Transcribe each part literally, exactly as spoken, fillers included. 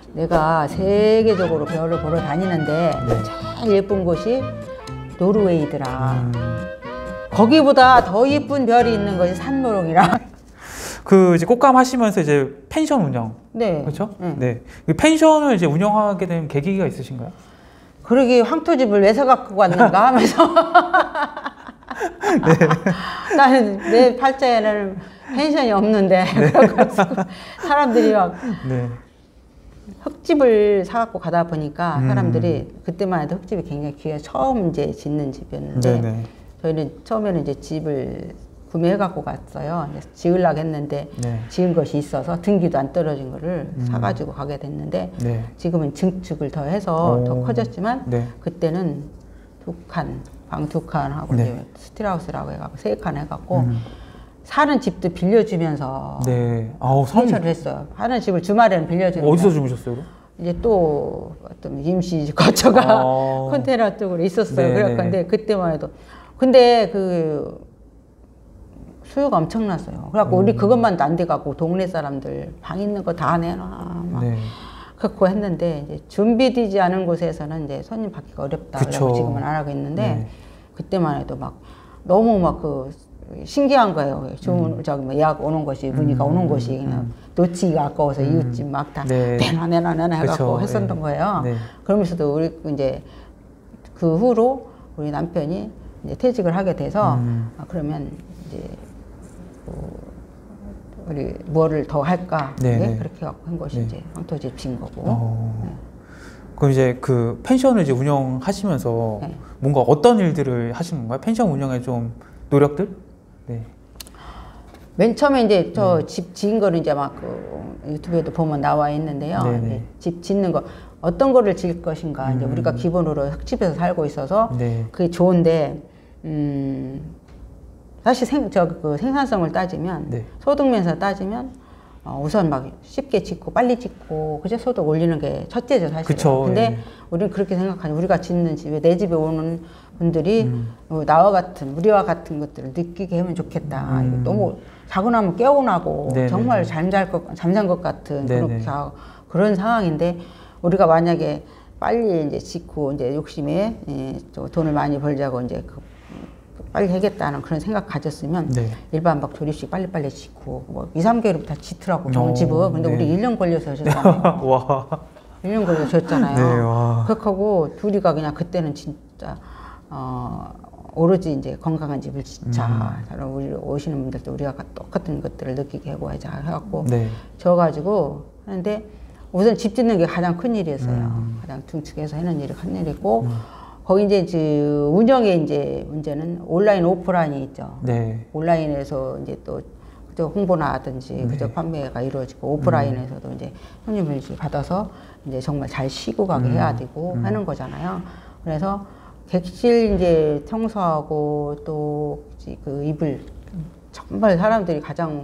내가 세계적으로 별을 보러 다니는데 네. 제일 예쁜 곳이 노르웨이더라. 음. 거기보다 더 예쁜 별이 있는 것이 산모령이라. 그 이제 꽃감 하시면서 이제 펜션 운영. 네. 그렇죠? 네. 네. 그 펜션을 이제 운영하게 된 계기가 있으신가요? 그러게 황토집을 왜 사갖고 왔는가 하면서. 네. 나는 내 팔자에는 펜션이 없는데. 네. 그래가지고 사람들이 막. 네. 흙집을 사갖고 가다 보니까 사람들이 음. 그때만 해도 흙집이 굉장히 귀해 처음 이제 짓는 집이었는데 네네. 저희는 처음에는 이제 집을 구매해 갖고 갔어요. 지으려고 했는데 네. 지은 것이 있어서 등기도 안 떨어진 거를 음. 사가지고 가게 됐는데 네. 지금은 증축을 더 해서 오. 더 커졌지만 네. 그때는 두 칸, 방 두 칸 하고 네. 이제 스틸하우스라고 해갖고 세 칸 해갖고 음. 사는 집도 빌려주면서 네. 아우, 펜션을 했어요. 사는 집을 주말에는 빌려주면서 어디서 주무셨어요? 이제 또 어떤 임시 거처가 아 컨테이너 쪽으로 있었어요. 그랬는데 그때만 해도 근데 그 수요가 엄청났어요. 그래갖고 음. 우리 그것만 안 돼갖고 동네 사람들 방 있는 거 다 내놔 막 네. 그렇고 했는데 이제 준비되지 않은 곳에서는 이제 손님 받기가 어렵다. 그래서 지금은 안 하고 있는데 네. 그때만 해도 막 너무 막 그 신기한 거예요. 주문 음. 저기 뭐 예약 오는 것이 문의가 음. 오는 것이 그냥 음. 놓치기가 아까워서 음. 이웃집 막 다 네. 내놔 내놔 내놔 해갖고 그쵸. 했었던 네. 거예요. 네. 그러면서도 우리 이제 그 후로 우리 남편이 이제 퇴직을 하게 돼서 음. 아, 그러면 이제 뭐 우리 뭐를 더 할까 네. 그렇게 갖고 한 것이 네. 이제 황토집 진 거고. 어. 네. 그럼 이제 그 펜션을 이제 운영하시면서 네. 뭔가 어떤 일들을 하시는 건가요? 펜션 운영에 좀 노력들? 네. 맨 처음에 이제 저 집 네. 지은 거는 이제 막 그 유튜브에도 보면 나와 있는데요. 네. 집 짓는 거 어떤 거를 지을 것인가. 음. 이제 우리가 기본으로 흙집에서 살고 있어서 네. 그게 좋은데, 음, 사실 생, 저 그 생산성을 따지면 네. 소득면에서 따지면 어, 우선 막 쉽게 짓고 빨리 짓고 그저 소득 올리는 게 첫째죠 사실은. 그쵸, 근데 예. 우리는 그렇게 생각하니 우리가 짓는 집에 내 집에 오는 분들이 음. 어, 나와 같은 우리와 같은 것들을 느끼게 하면 좋겠다. 음. 이거 너무 자고 나면 깨어나고 네네. 정말 잠잘 것 잠잔 것 같은 그런 그런 상황인데 우리가 만약에 빨리 이제 짓고 이제 욕심에 예, 돈을 많이 벌자고 이제 그 빨리 하겠다는 그런 생각 가졌으면 네. 일반 막 조립식 빨리빨리 짓고 뭐 이, 삼 개월부터 짓더라고 좋은 집은. 근데 네. 우리 일 년 걸려서 하셨잖아요. 와. 일 년 걸려서 하셨잖아요. 네, 와. 그렇게 하고 둘이가 그냥 그때는 진짜 어, 오로지 이제 건강한 집을 짓자. 음. 우리 오시는 분들도 우리가 똑같은 것들을 느끼게 하고 하자 해갖고 네. 져가지고 하는데 우선 집 짓는 게 가장 큰 일이었어요. 음. 가장 중축해서 하는 일이 큰 일이고 음. 거기 이제 그 운영의 이제 문제는 온라인 오프라인이 있죠. 네. 온라인에서 이제 또 그저 홍보나 하든지 네. 그저 판매가 이루어지고 오프라인에서도 음. 이제 손님을 받아서 이제 정말 잘 쉬고 가게 음. 해야 되고 음. 하는 거잖아요. 그래서 객실 이제 청소하고 또 그 이불 정말 사람들이 가장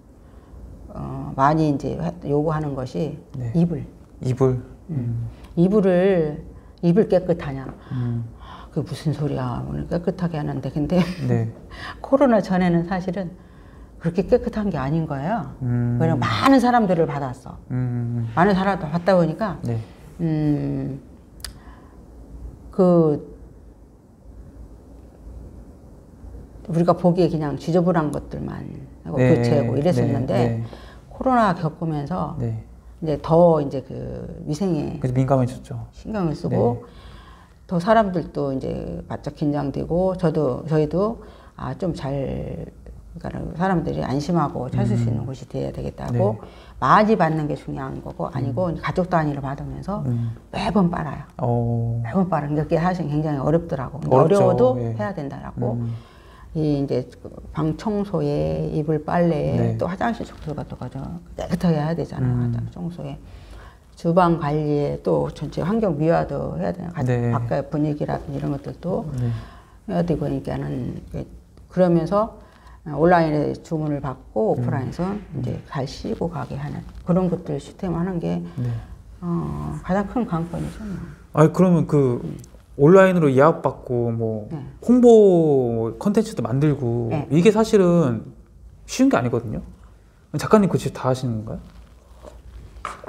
어 많이 이제 요구하는 것이 네. 이불. 이불. 음. 음. 이불을 이불 깨끗하냐? 음. 그게 무슨 소리야? 오늘 깨끗하게 하는데 근데 네. 코로나 전에는 사실은 그렇게 깨끗한 게 아닌 거예요. 음. 왜냐면 많은 사람들을 받았어. 음. 많은 사람들 받다 보니까 네. 음, 그 우리가 보기에 그냥 지저분한 것들만 하고 네. 교체하고 이랬었는데 네. 네. 코로나 겪으면서 네. 이제 더 이제 그 위생에 민감해졌죠. 신경을 쓰고 네. 더 사람들도 이제 바짝 긴장되고 저도 저희도 아 좀 잘 그러니까 사람들이 안심하고 찾을 음. 수 있는 곳이 돼야 되겠다고 네. 많이 받는 게 중요한 거고 아니고 음. 가족 단위로 받으면서 음. 매번 빨아요. 오. 매번 빨아요. 그게 사실 굉장히 어렵더라고. 어려워도 예. 해야 된다라고. 음. 이 이제 방 청소에 이불 빨래에 네. 또 화장실 청소가 또 가져 깨끗하게 해야 되잖아요. 음. 화장실 청소에 주방 관리에 또 전체 환경 미화도 해야 되나 네. 바깥 분위기라든지 이런 것들도 네. 해야 되고 그러니까는 그러면서 온라인에 주문을 받고 오프라인에서 음. 이제 잘 쉬고 가게 하는 그런 것들 시스템 하는 게 네. 어, 가장 큰 관건이죠. 아니 그러면 그 음. 온라인으로 예약받고 뭐 네. 홍보 컨텐츠도 만들고 네. 이게 사실은 쉬운 게 아니거든요. 작가님 그 집 다 하시는 건가요?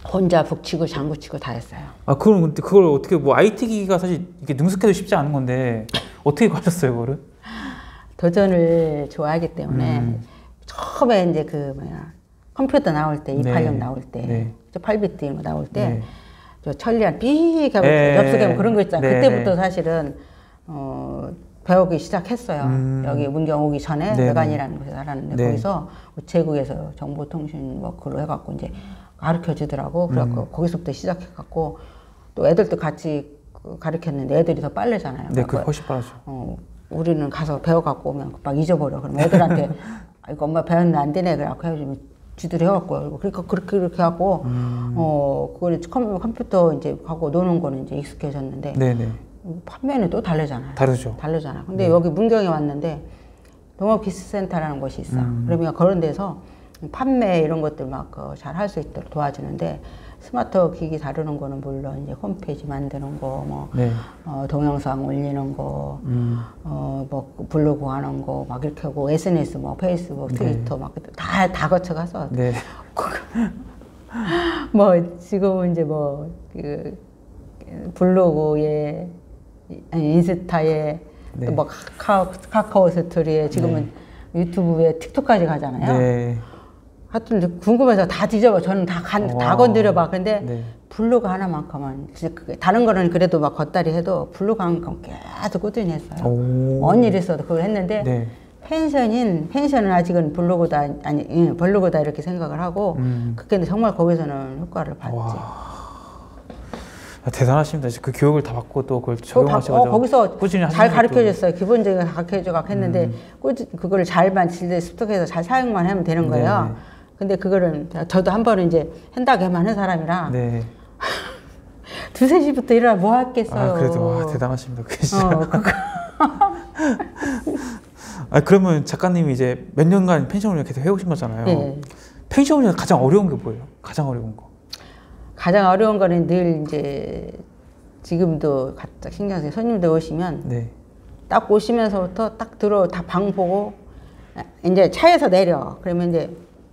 혼자 북치고 장구치고 다 했어요. 아, 그럼 근데 그걸 어떻게 뭐 아이티 기기가 사실 이게 능숙해도 쉽지 않은 건데 어떻게 가셨어요, 그거를? 도전을 좋아하기 때문에 음. 처음에 이제 그 뭐야 컴퓨터 나올 때 이팔육 네. 나올 때, 네. 팔 비트 이런 거 나올 때, 네. 저 천리안 삐하고 네. 엽서개면 그런 거 있잖아요. 네. 그때부터 사실은 어, 배우기 시작했어요. 음. 여기 문경 오기 전에 네. 외관이라는 곳에 살았는데 네. 거기서 우체국에서 정보통신 뭐 그걸로 해갖고 이제 가르쳐 주더라고. 그래갖고 음. 거기서부터 시작해갖고 또 애들도 같이 가르쳤는데 애들이 더 빠르잖아요. 네, 그 훨씬 빠르죠. 어, 우리는 가서 배워갖고 오면 막 잊어버려. 그럼 애들한테 아, 이거 엄마 배웠는데 안 되네. 그래갖고 해주면 지들이 해갖고 그러니까 그렇게 그렇게 하고 음. 어 그거는 컴, 컴퓨터 이제 하고 노는 거는 이제 익숙해졌는데 네네. 판매는 또 다르잖아요. 다르죠. 다르잖아. 근데 네. 여기 문경에 왔는데 농업기술센터라는 곳이 있어. 음. 그러면 그런 데서 판매 이런 것들 막 잘 할 수 있도록 도와주는데 스마트 기기 다루는 거는 물론 이제 홈페이지 만드는 거, 뭐 네. 어, 동영상 올리는 거, 음. 어, 뭐 블로그 하는 거 막 이렇게 하고 에스엔에스 뭐 페이스북, 트위터 막 다 다 거쳐가서 네. 뭐 지금은 이제 뭐 그 블로그에 아니, 인스타에 네. 또 뭐 카카오, 카카오 스토리에 지금은 네. 유튜브에 틱톡까지 가잖아요. 네. 하여튼 궁금해서 다 뒤져봐. 저는 다, 간, 다 건드려봐. 근데 네. 블로그 하나만큼은 진짜 다른 거는 그래도 막 걷다리 해도 블로그 한만큼 계속 꾸준히 했어요. 뭔 일 있어도 그걸 했는데 네. 펜션인 펜션은 아직은 블로그다 아니 예, 블로그다 이렇게 생각을 하고 음. 그게 정말 거기서는 효과를 봤지. 와. 대단하십니다. 그 교육을 다 받고 또 그걸 적용하셔서 어, 거기서 꾸준히 잘 가르쳐줬어요. 기본적인 가르쳐줘갖고 했는데 음. 꾸준 그거를 잘만 질대 습득해서 잘 사용만 하면 되는 거예요. 네네. 근데 그거는 저도 한 번은 이제 한다고만 한 사람이라 네. 두세 시부터 일어나 뭐 했겠어요. 아, 그래도 와, 대단하십니다. 어, 아, 그러면 작가님이 이제 몇 년간 펜션 운영 계속 해오신 거잖아요. 네. 펜션 운영 가장 어려운 게 뭐예요? 가장 어려운 거? 가장 어려운 거는 늘 이제 지금도 각자 신경 쓰여 손님들 오시면 네. 딱 오시면서부터 딱 들어 다 방 보고 이제 차에서 내려 그러면 이제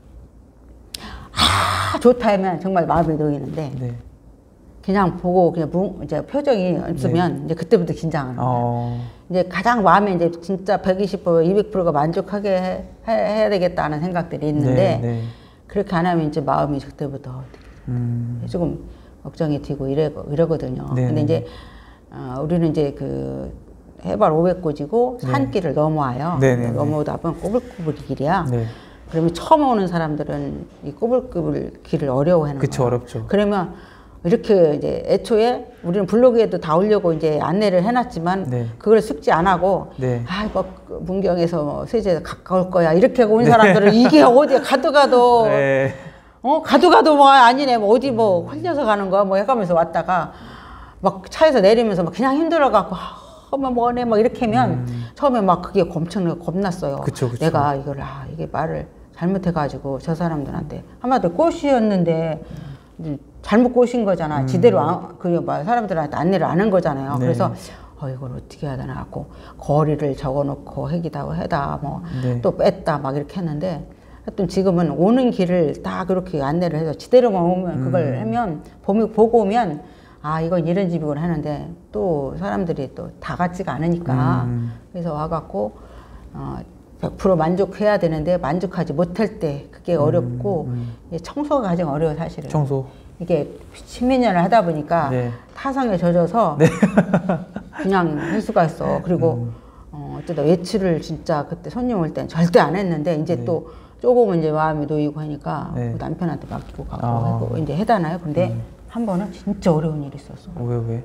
아 좋다 하면 정말 마음이 놓이는데 네. 그냥 보고 그냥 무, 이제 표정이 없으면 네. 이제 그때부터 긴장하는 거예요. 어. 이제 가장 마음에 이제 진짜 백이십 퍼센트, 이백 퍼센트가 만족하게 해, 해야 되겠다는 생각들이 있는데 네. 네. 그렇게 안 하면 이제 마음이 그때부터 음. 조금 걱정이 되고 이래, 이러거든요. 네. 근데 이제 어, 우리는 이제 그 해발 오백 고지고 네. 산길을 넘어와요. 네. 넘어오다 보면 꼬불꼬불 길이야. 네. 그러면 처음 오는 사람들은 이 꼬불꼬불 길을 어려워하는 그쵸, 거예요. 어렵죠. 그러면 이렇게 이제 애초에 우리는 블로그에도 다 올려고 이제 안내를 해놨지만 네. 그걸 숙지 안 하고 네. 아, 뭐 문경에서 뭐 세제에 가까울 거야 이렇게 온 네. 사람들은 이게 어디 가도 가도 네. 어 가도 가도 뭐 아니네 뭐 어디 뭐 흘려서 가는 거야 뭐 해가면서 왔다가 막 차에서 내리면서 막 그냥 힘들어갖고 엄마 뭐네 막 이렇게 하면 음. 처음에 막 그게 엄청 겁났어요. 그쵸, 그쵸. 내가 이걸 아 이게 말을 잘못해가지고 저 사람들한테 한마디로 꽃이었는데 음. 잘못 꼬신 거잖아. 음. 지대로 안, 그 뭐 사람들한테 안내를 안 한 거잖아요. 네. 그래서 어 이걸 어떻게 해야 되나 하고 거리를 적어놓고 해기다 해다 뭐 또 네. 뺐다 막 이렇게 했는데 하여튼 지금은 오는 길을 다 그렇게 안내를 해서 지대로만 오면 그걸 음. 하면 봄이 보고 오면 아 이건 이런 집이구나 하는데 또 사람들이 또 다 같지가 않으니까 음. 그래서 와갖고 어, 백 퍼센트 만족해야 되는데 만족하지 못할 때 그게 어렵고 음. 음. 청소가 가장 어려워 사실은. 청소. 이게 십몇 년을 하다 보니까 네. 타성에 젖어서 네. 그냥 할 수가 있어. 그리고 음. 어, 어쩌다 외출을 진짜 그때 손님 올 땐 절대 안 했는데 이제 네. 또 조금은 이제 마음이 놓이고 하니까 네. 남편한테 맡기고 가고 아. 하고 이제 해다나요. 근데 음. 한 번은 진짜 어려운 일이 있었어. 왜 왜?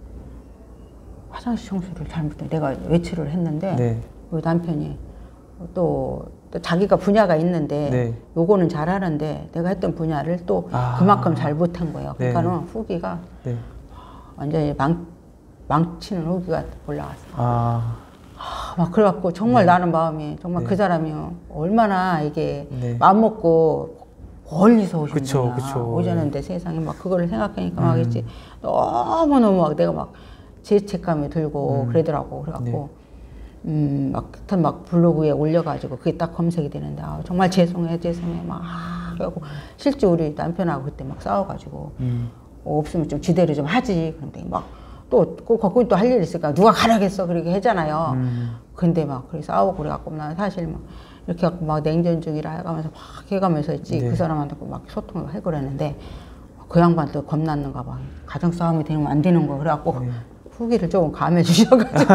화장실 청소를 잘못해. 내가 외출을 했는데 네. 우리 남편이 또, 또 자기가 분야가 있는데 네. 요거는 잘하는데 내가 했던 분야를 또 아. 그만큼 잘 못한 거예요. 그러니까는 네. 후기가 네. 완전히 망, 망치는 후기가 올라왔어. 아. 아, 막 그래갖고 정말 네. 나는 마음이 정말 네. 그 사람이 얼마나 이게 네. 마음먹고 멀리서 오셨구나. 오셨는데 세상에 막 그거를 생각하니까 음. 막 있지. 너무너무 막 내가 막 죄책감이 들고 음. 그러더라고. 그래갖고 네. 음, 막, 막 블로그에 올려가지고 그게 딱 검색이 되는데, 아, 정말 죄송해, 죄송해, 막, 아, 하고 실제 우리 남편하고 그때 막 싸워가지고 음. 어, 없으면 좀 지대로 좀 하지. 그런데 막 또 거기 또 할 일 있을까 누가 가라겠어 그렇게 하잖아요. 음. 근데 막 그래 싸우고 그래갖고 난 사실 막 이렇게 갖고 막 냉전 중이라 해가면서 막 해가면서 있지. 네. 그 사람한테 막 소통을 해 그랬는데 그 양반 또 겁났는가 봐. 가정 싸움이 되면 안 되는 거 그래갖고 네. 후기를 조금 감해 주셔가지고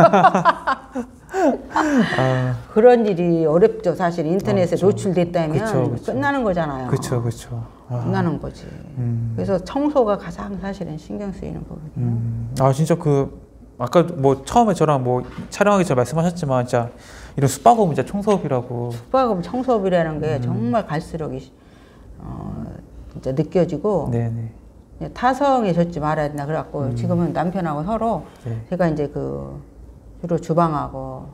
아. 그런 일이 어렵죠. 사실 인터넷에 어, 노출됐다면 그쵸, 그쵸. 끝나는 거잖아요. 그렇죠, 그렇죠. 아. 끝나는 거지. 음. 그래서 청소가 가장 사실은 신경 쓰이는 부분이에요. 음. 아 진짜 그 아까 뭐 처음에 저랑 뭐 촬영하기 전에 말씀하셨지만 진짜 이런 숙박업은 진짜 청소업이라고. 숙박업 청소업이라는 게 음. 정말 갈수록 이- 어, 진짜 느껴지고 네네. 타성에 젖지 말아야 된다. 그래갖고 음. 지금은 남편하고 서로 네. 제가 이제 그 주로 주방하고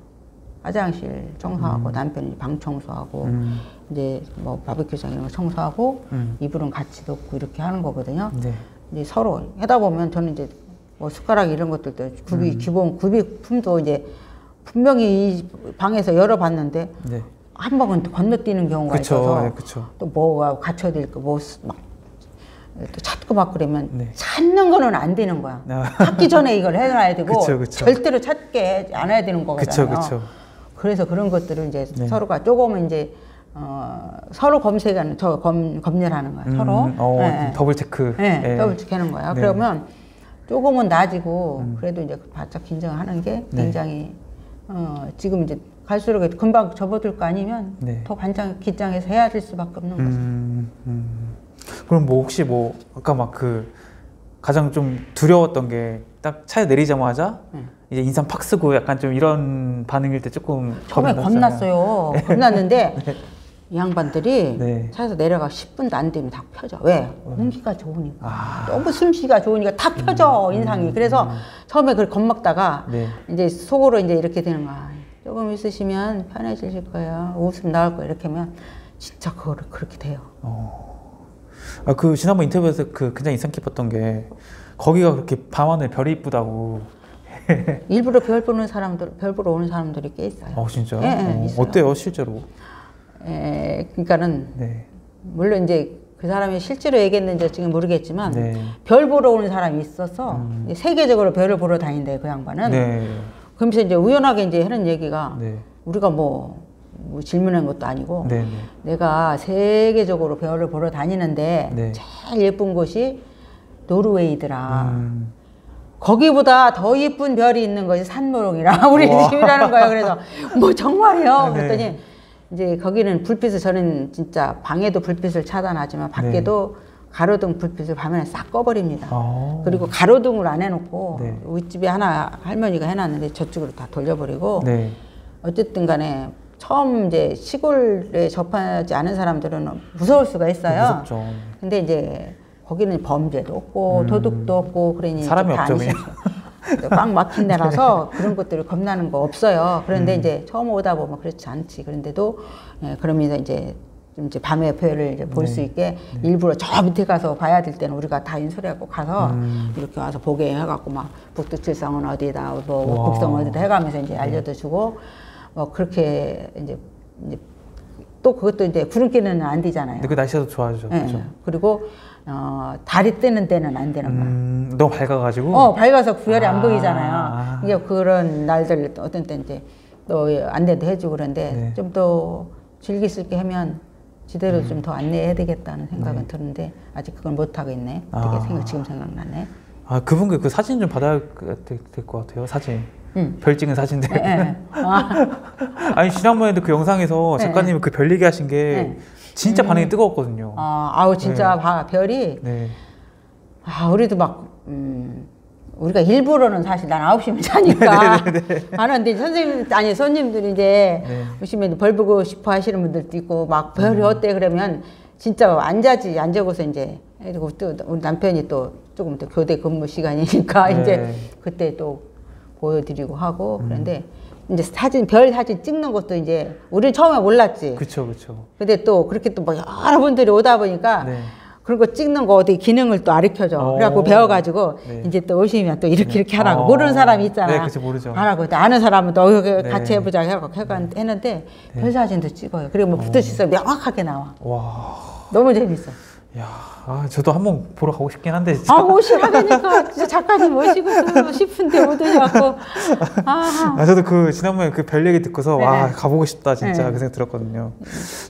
화장실 청소하고 음. 남편이 방 청소하고 음. 이제 뭐 바베큐장 이런 거 청소하고 음. 이불은 같이 놓고 이렇게 하는 거거든요. 네. 이제 서로 하다 보면 저는 이제 뭐 숟가락 이런 것들도 구비 음. 기본 구비품도 이제 분명히 이 방에서 열어봤는데 네. 한 방은 또 건너뛰는 경우가 그쵸, 있어서 네, 그쵸. 또 뭐가 갖춰야 될 거 뭐 막 또 찾고 막 그러면 네. 찾는 거는 안 되는 거야. 아. 찾기 전에 이걸 해놔야 되고 그쵸, 그쵸. 절대로 찾게 안 해야 되는 그쵸, 거잖아요. 그쵸. 그래서 그런 것들을 이제 네. 서로가 조금은 이제 어, 서로 검색하는 저 검, 검열하는 거야. 음. 서로. 어, 네. 더블 체크. 네, 네. 더블 체크하는 거야. 네. 그러면 조금은 나아지고 음. 그래도 이제 바짝 긴장하는 게 네. 굉장히 어, 지금 이제 갈수록 금방 접어들 거 아니면 네. 더 간장 긴장해서 해야 될 수밖에 없는 거죠. 음, 음. 그럼 뭐 혹시 뭐 아까 막 그 가장 좀 두려웠던 게 딱 차에 내리자마자 음. 이제 인상 팍 쓰고 약간 좀 이런 반응일 때 조금 처음에 겁이 났잖아요. 겁났어요. 겁났는데 네. 이 양반들이 네. 차에서 내려가 십 분도 안 되면 다 펴져. 왜? 공기가 좋으니까. 아. 너무 숨쉬기가 좋으니까 다 펴져, 인상이. 그래서 처음에 그걸 겁먹다가 네. 이제 속으로 이제 이렇게 되는 거야. 조금 있으시면 편해지실 거예요. 웃음 나올 거예요. 이렇게 하면 진짜 그거를 그렇게 돼요. 어. 아, 그 지난번 인터뷰에서 그 굉장히 인상 깊었던 게 거기가 그렇게 밤하늘 별이 이쁘다고. 일부러 별 보는 사람들, 별 보러 오는 사람들이 꽤 있어요. 어 진짜요? 예, 예, 어, 있어요. 어때요 실제로? 에, 그러니까는 네. 물론 이제 그 사람이 실제로 얘기했는지 지금 모르겠지만 네. 별 보러 오는 사람이 있어서 음. 이제 세계적으로 별을 보러 다닌대 그 양반은. 네. 그러면서 이제 우연하게 이제 하는 얘기가 네. 우리가 뭐, 뭐 질문한 것도 아니고 네. 네. 내가 세계적으로 별을 보러 다니는데 네. 제일 예쁜 곳이 노르웨이더라. 음. 거기보다 더 예쁜 별이 있는 것이 산모롱이라 우리 와. 집이라는 거예요. 그래서 뭐 정말이요? 네. 그랬더니 이제 거기는 불빛을 저는 진짜 방에도 불빛을 차단하지만 밖에도 가로등 불빛을 밤에 싹 꺼버립니다. 아. 그리고 가로등을 안 해놓고 네. 윗집에 하나 할머니가 해놨는데 저쪽으로 다 돌려버리고 네. 어쨌든 간에 처음 이제 시골에 접하지 않은 사람들은 무서울 수가 있어요. 무섭죠. 근데 이제 거기는 범죄도 없고 음. 도둑도 없고 그러니 사람이 좀 없죠, 다 아니시죠. 꽉 막힌 데라서 그런 것들을 겁나는 거 없어요. 그런데 음. 이제 처음 오다 보면 그렇지 않지. 그런데도 예, 그러면서 이제 좀 이제 밤에 별을 이제 볼 수 네. 있게 일부러 저 밑에 가서 봐야 될 때는 우리가 다 인솔해갖고 가서 음. 이렇게 와서 보게 해갖고 막 북두칠성은 어디다, 뭐 와. 북성 어디다 해가면서 이제 알려도 주고 뭐 그렇게 이제, 이제 또 그것도 이제 구름끼는 안 되잖아요. 근데 그 날씨도 좋아하죠. 예, 그죠? 그리고 어, 달이 뜨는 때는 안 되는 거야. 음, 너무 밝아가지고. 어, 밝아서 구별이 아. 안 보이잖아요. 이게 그런 날들 어떤 때 이제 또 안내도 해주고 그런데 네. 좀 더 즐길 수 있게 하면 지대로 좀 더 안내해야 되겠다는 생각은 네. 드는데 아직 그걸 못 하고 있네. 어떻게 아. 생각 지금 생각나네. 아 그분께 그 사진 좀 받아야 될 것 같아요. 사진. 응. 별 찍은 사진들. 예, 예. 아, 아니 지난번에도 그 영상에서 네, 작가님이 그 별 얘기하신 게 네. 진짜 반응이 뜨거웠거든요. 아, 아우 진짜 네. 봐, 별이 네. 아, 우리도 막, 음, 우리가 일부러는 사실 난 아홉 시면 자니까. 하는데 선생님, 아니, 손님들이 이제 네. 오시면 벌 보고 싶어 하시는 분들도 있고, 막 별이 어때? 그러면 진짜 안 자지, 안 자고서 이제, 그리고 또 우리 남편이 또 조금 더 교대 근무 시간이니까 네. 이제 그때 또 보여드리고 하고, 그런데 이제 사진, 별 사진 찍는 것도 이제 우리는 처음에 몰랐지. 그쵸 그쵸. 근데 또 그렇게 또 뭐 여러 분들이 오다 보니까 네. 그런 거 찍는 거 어디 기능을 또 가르쳐줘. 오. 그래갖고 배워가지고 네. 이제 또 오시면 또 이렇게 이렇게 하라고. 어. 모르는 사람이 있잖아. 네, 그쵸, 모르죠. 하라고. 근데 아는 사람은 또 여기 네. 같이 해보자 해갖고 해가- 했는데 네. 별 사진도 찍어요. 그리고 뭐 붙으시서 명확하게 나와. 와. 너무 재밌어. 야, 아, 저도 한번 보러 가고 싶긴 한데. 진짜. 아, 오시라니까 진짜 작가님 모시고 싶은데 못 오셔갖고. 아. 아, 저도 그 지난번에 그 별 얘기 듣고서 네. 와 가보고 싶다 진짜 네. 그 생각 들었거든요.